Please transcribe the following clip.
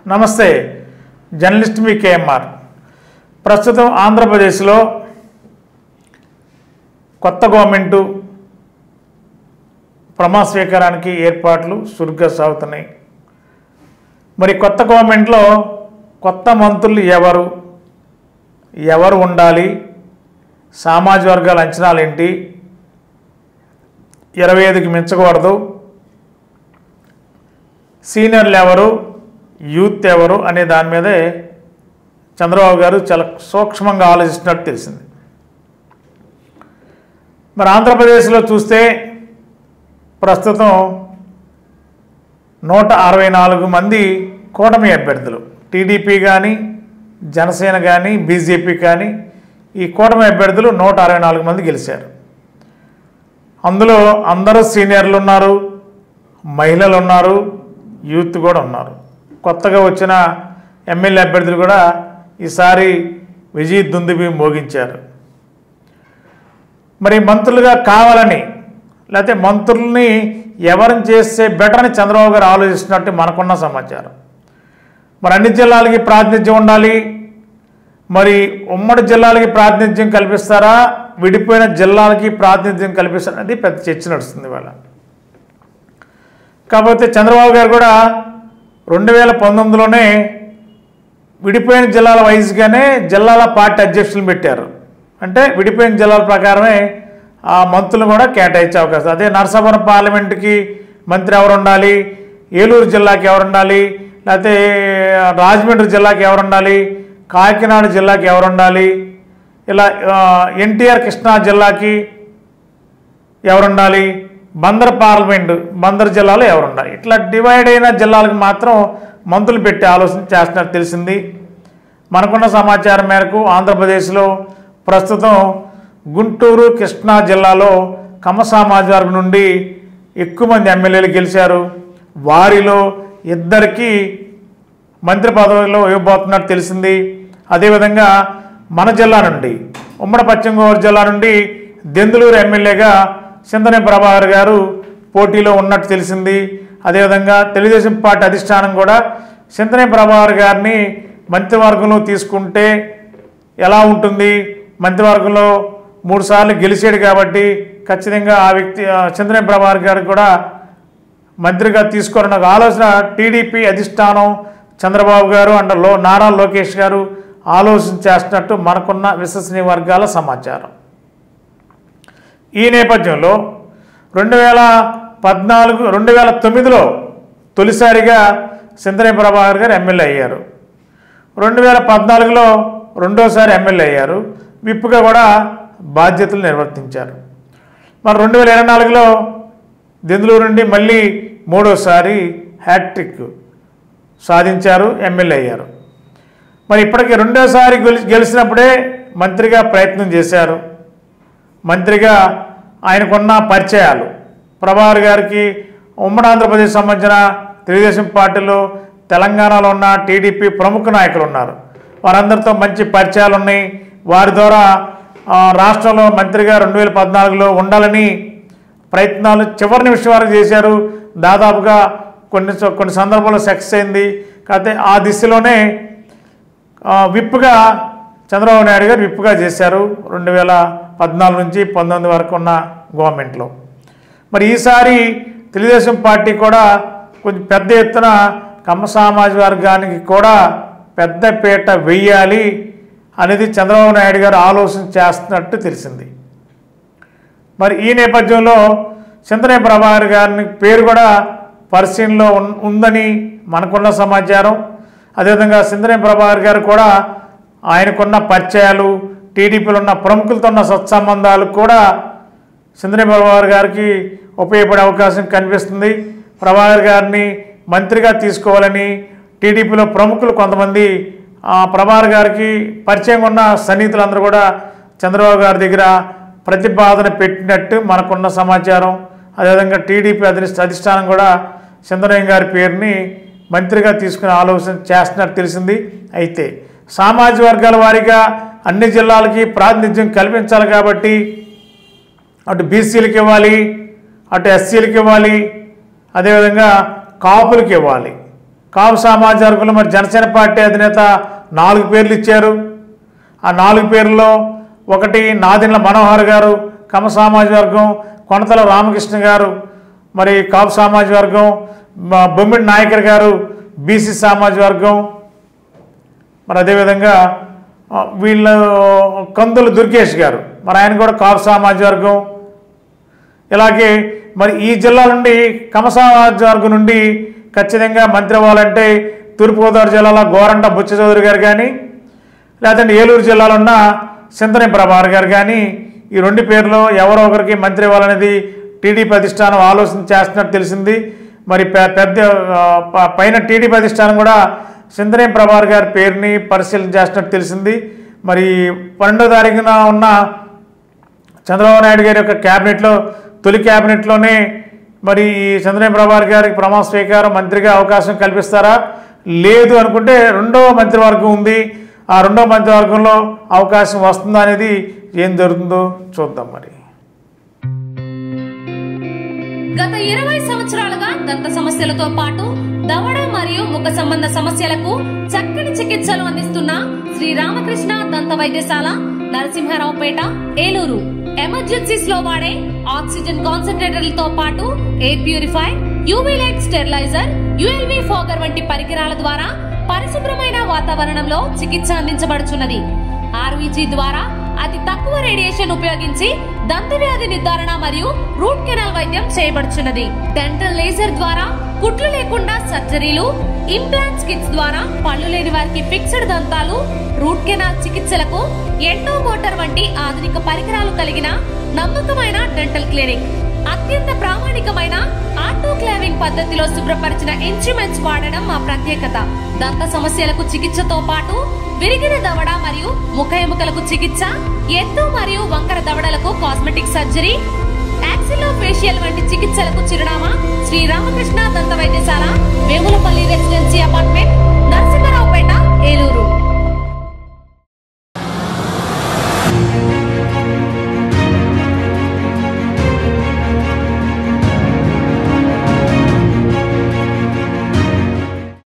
నమస్తే జర్నలిస్ట్ మీ కేఎంఆర్ ప్రస్తుతం ఆంధ్రప్రదేశ్లో కొత్త గవర్నమెంటు ప్రమాణ స్వీకారానికి ఏర్పాట్లు చురుగ్గా సాగుతున్నాయి. మరి కొత్త గవర్నమెంట్లో కొత్త మంత్రులు ఎవరు ఉండాలి, సామాజిక వర్గాల అంచనాలు ఏంటి, 25కి మించకూడదు, సీనియర్లు ఎవరు, యూత్ ఎవరు అనే దాని మీదే చంద్రబాబు గారు చాలా సూక్ష్మంగా ఆలోచిస్తున్నట్టు తెలిసింది. మరి ఆంధ్రప్రదేశ్లో చూస్తే ప్రస్తుతం 164 మంది కూటమి అభ్యర్థులు, టీడీపీ కానీ జనసేన కానీ బీజేపీ కానీ ఈ కూటమి అభ్యర్థులు 164 మంది గెలిచారు. అందులో అందరూ సీనియర్లు ఉన్నారు, మహిళలు ఉన్నారు, యూత్ కూడా ఉన్నారు. కొత్తగా వచ్చిన ఎమ్మెల్యే అభ్యర్థులు కూడా ఈసారి విజయ దుందుబి మోగించారు. మరి మంత్రులుగా కావాలని లేకపోతే మంత్రుల్ని ఎవరిని చేస్తే బెటర్ అని చంద్రబాబు గారు ఆలోచిస్తున్నట్టు మనకున్న సమాచారం. మరి అన్ని జిల్లాలకి ప్రాతినిధ్యం ఉండాలి, మరి ఉమ్మడి జిల్లాలకి ప్రాతినిధ్యం కల్పిస్తారా, విడిపోయిన జిల్లాలకి ప్రాతినిధ్యం కల్పిస్తారా అనేది పెద్ద చర్చ నడుస్తుంది ఇవాళ. కాకపోతే చంద్రబాబు గారు కూడా 2019లోనే విడిపోయిన జిల్లాల వైజ్గానే జిల్లాల పార్టీ అధ్యక్షులను పెట్టారు. అంటే విడిపోయిన జిల్లాల ప్రకారమే ఆ మంత్రులు కూడా కేటాయించే అవకాశం. అదే నరసాపురం పార్లమెంటుకి మంత్రి ఎవరు ఉండాలి, ఏలూరు జిల్లాకి ఎవరు ఉండాలి, లేకపోతే రాజమండ్రి జిల్లాకి ఎవరు ఉండాలి, కాకినాడ జిల్లాకి ఎవరు ఉండాలి, ఇలా ఎన్టీఆర్ కృష్ణా జిల్లాకి ఎవరు ఉండాలి, బందర్ పార్లమెంటు బందర్ జిల్లాలో ఎవరు ఉండాలి, ఇట్లా డివైడ్ అయిన జిల్లాలకు మాత్రం మంత్రులు పెట్టి ఆలోచన చేస్తున్నట్టు తెలిసింది. మనకున్న సమాచారం మేరకు ఆంధ్రప్రదేశ్లో ప్రస్తుతం గుంటూరు కృష్ణా జిల్లాలో కమ్మ సామాజిక వర్గం నుండి ఎక్కువ మంది ఎమ్మెల్యేలు గెలిచారు. వారిలో 2కి మంత్రి పదవిలో ఇవ్వబోతున్నట్టు తెలిసింది. అదేవిధంగా మన జిల్లా నుండి ఉమ్మడి పశ్చిమ గోదావరి జిల్లా నుండి దెందులూరు ఎమ్మెల్యేగా చింతనే ప్రభాకర్ గారు పోటీలో ఉన్నట్టు తెలిసింది. అదేవిధంగా తెలుగుదేశం పార్టీ అధిష్టానం కూడా చింతనే ప్రభాకర్ గారిని మంత్రివర్గంలో తీసుకుంటే ఎలా ఉంటుంది, మంత్రివర్గంలో 3 సార్లు గెలిచాడు కాబట్టి ఖచ్చితంగా ఆ వ్యక్తి చింతనే ప్రభాకర్ గారికి కూడా మంత్రిగా తీసుకోవాలన్న ఒక ఆలోచన టీడీపీ అధిష్టానం చంద్రబాబు గారు అండ్ నారా లోకేష్ గారు ఆలోచన చేస్తున్నట్టు మనకున్న విశ్వసనీయ వర్గాల సమాచారం. ఈ నేపథ్యంలో 2009లో తొలిసారిగా చింతనే ప్రభాకర్ గారు ఎమ్మెల్యే అయ్యారు. 2014లో రెండోసారి ఎమ్మెల్యే అయ్యారు. విప్పుగా కూడా బాధ్యతలు నిర్వర్తించారు. మరి 2024లో దెందులూరు నుండి మళ్ళీ 3వసారి హ్యాట్రిక్ సాధించారు, ఎమ్మెల్యే అయ్యారు. మరి ఇప్పటికీ 2వసారి గెలిచినప్పుడే మంత్రిగా ప్రయత్నం చేశారు. మంత్రిగా ఆయనకున్న పరిచయాలు, ప్రభాకర్ గారికి ఉమ్మడి ఆంధ్రప్రదేశ్ సంబంధించిన తెలుగుదేశం పార్టీలో తెలంగాణలో ఉన్న టీడీపీ ప్రముఖ నాయకులు ఉన్నారు, వారందరితో మంచి పరిచయాలు ఉన్నాయి. వారి ద్వారా రాష్ట్రంలో మంత్రిగా 2014లో ఉండాలని ప్రయత్నాలు చివరి నిమిషం వరకు చేశారు. దాదాపుగా కొన్ని సందర్భాల్లో సక్సెస్ అయింది. కాకపోతే ఆ దిశలోనే విప్పుగా చంద్రబాబు నాయుడు గారు విప్పుగా చేశారు 2014 నుంచి 19 వరకు ఉన్న గవర్నమెంట్లో. మరి ఈసారి తెలుగుదేశం పార్టీ కూడా కొంచెం పెద్ద ఎత్తున కమ్మ సామాజిక వర్గానికి కూడా పెద్ద పీట వెయ్యాలి అనేది చంద్రబాబు నాయుడు గారు ఆలోచన చేస్తున్నట్టు తెలిసింది. మరి ఈ నేపథ్యంలో చింతనే ప్రభాకర్ గారిని పేరు కూడా పరిశీలనలో ఉందని మనకున్న సమాచారం. అదేవిధంగా చింతనే ప్రభాకర్ గారు కూడా ఆయనకున్న పరిచయాలు, టీడీపీలో ఉన్న ప్రముఖులతో ఉన్న సత్సంబంధాలు కూడా చింతనే ప్రభాకర్ గారికి ఉపయోగపడే అవకాశం కనిపిస్తుంది. ప్రభాకర్ గారిని మంత్రిగా తీసుకోవాలని టీడీపీలో ప్రముఖులు కొంతమంది ప్రభాకర్ గారికి పరిచయం ఉన్న సన్నిహితులందరూ కూడా చంద్రబాబు గారి దగ్గర ప్రతిపాదన పెట్టినట్టు మనకున్న సమాచారం. అదేవిధంగా టీడీపీ అధిష్టానం కూడా చింతనే గారి పేరుని మంత్రిగా తీసుకునే ఆలోచన చేస్తున్నట్టు తెలిసింది. అయితే సామాజిక వర్గాల వారీగా అన్ని జిల్లాలకి ప్రాతినిధ్యం కల్పించాలి కాబట్టి అటు బీసీలకు ఇవ్వాలి, అటు ఎస్సీలకు ఇవ్వాలి, అదేవిధంగా కాపులకు ఇవ్వాలి. కాపు సామాజిక వర్గంలో మరి జనసేన పార్టీ అధినేత 4 పేర్లు ఇచ్చారు. ఆ 4 పేర్లలో ఒకటి నాదెండ్ల మనోహర్ గారు కమ్మ సామాజిక వర్గం, కొనతల రామకృష్ణ గారు మరి కాపు సామాజిక వర్గం, బొమ్మిడి నాయకర్ గారు బీసీ సామాజిక వర్గం, మరి అదేవిధంగా వీళ్ళు కందుల దుర్గేష్ గారు మరి ఆయన కూడా కాపు సామాజిక వర్గం. ఇలాగే మరి ఈ జిల్లా నుండి కమ్మ సామాజిక వర్గం నుండి ఖచ్చితంగా మంత్రి అవ్వాలంటే తూర్పుగోదావరి జిల్లాలో గోరంట బుచ్చ చౌదరి గారు కానీ లేదంటే ఏలూరు జిల్లాలో ఉన్న సింతనేని ప్రభాకర్ గారు కానీ ఈ 2 పేర్లు ఎవరో ఒకరికి మంత్రి ఇవ్వాలనేది టీడీపీ అధిష్టానం ఆలోచన చేస్తున్నట్టు తెలిసింది. మరి పైన టీడీపీ అధిష్టానం కూడా సింతనేని ప్రభాకర్ గారి పేరుని పరిశీలన చేస్తున్నట్టు తెలిసింది. మరి 12వ తారీఖున ఉన్న చంద్రబాబు నాయుడు గారి యొక్క క్యాబినెట్లో తొలి క్యాబినెట్లోనే మరి సింతనేని ప్రభాకర్ గారికి ప్రమాణ స్వీకారం మంత్రిగా అవకాశం కల్పిస్తారా, లేదు అనుకుంటే 2వ మంత్రివర్గం ఉంది, ఆ 2వ మంత్రివర్గంలో అవకాశం వస్తుందా అనేది ఏం జరుగుతుందో చూద్దాం. మరి గత 20 సంవత్సరాలుగా దంత సమస్యలతో పాటు దవడ మరియు ముఖ సంబంధ సమస్యలకు చక్కని చికిత్సలు అందిస్తున్న శ్రీ రామకృష్ణ దంత వైద్యశాల, నరసింహారావుపేట, ఏలూరు. ఎమర్జెన్సీస్ లో వాడే ఆక్సిజన్ కాన్సంట్రేటర్లతో పాటు air purify, UV light steriliser, ULV fogger వంటి పరికరాల ద్వారా పరిశుభ్రమైన వాతావరణంలో చికిత్స అందించబడుచున్నది. ఆర్వీజీ ద్వారా అతి తక్కువ రేడియేషన్ ఉపయోగించి దంత వ్యాధి నిర్ధారణ మరియు రూట్ కెనాల్ వైద్యం చేయబడుచున్నది. డెంటల్ లేజర్ ద్వారా కుట్లు లేకుండా సర్జరీలు, ఇంప్లాంట్స్ కిట్స్ ద్వారా పళ్ళు లేని వారికి ఫిక్స్డ్ దంతాలు, రూట్ కెనాల్ చికిత్సలకు ఎండో మోటార్ వంటి ఆధునిక పరికరాలు కలిగిన నమ్మకమైన డెంటల్ క్లినిక్. అత్యంత ప్రామాణికమైన ఆటోక్లావింగ్ పద్ధతిలో శుభ్రపరిచిన ఇన్స్ట్రుమెంట్స్ వాడడం మా ప్రత్యేకత. దంత సమస్యలకు చికిత్సతో పాటు విరిగిన దవడ మరియు ముఖ ఎముకలకు చికిత్స, ఎత్తు మరియు వంకర దవడలకు కాస్మెటిక్ సర్జరీ, యాక్సిలోఫేషియల్ వంటి చికిత్సలకు చిరునామా శ్రీ రామకృష్ణ దంత వైద్యశాల, వేములపల్లి రెసిడెన్సీ అపార్ట్మెంట్, నరసింహారావుపేట, ఏలూరు.